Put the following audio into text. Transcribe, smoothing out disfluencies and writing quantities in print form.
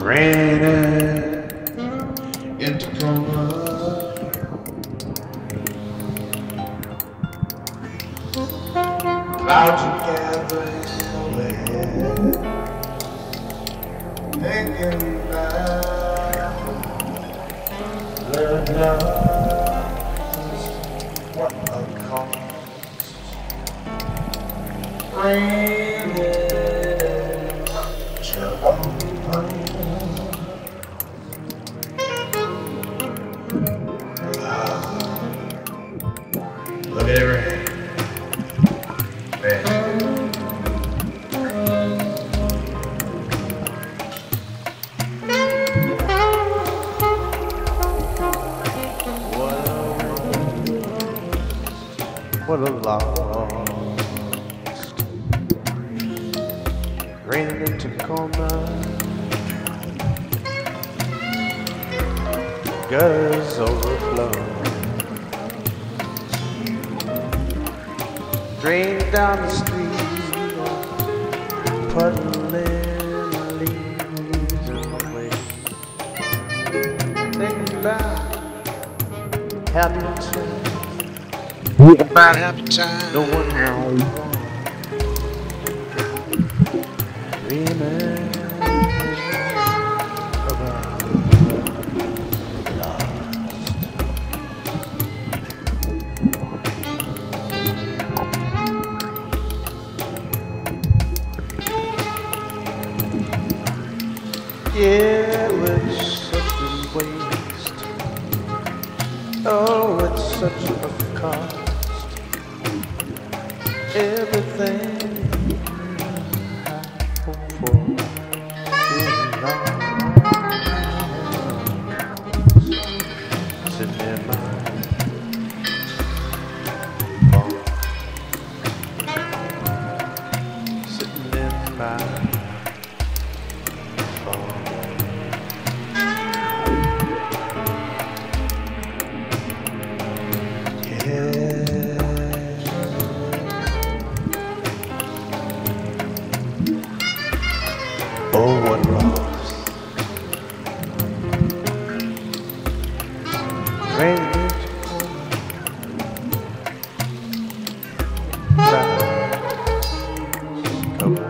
raining in Tacoma. Clouds are gathering overhead, hanging down. Lord knows what a cost. Raining. Look at it rain. What a loss. Raining in Tacoma. Gutters overflow. Drain down the street, puddling leaves in my way. Thinking about happy times. About happy times. No one knows. Dreaming about lost. Yeah, it's such a waste. Oh, it's such a cost. Everything I hope for is lost. Sitting in my phone. Sitting in my oh, what loss. Rain in Tacoma.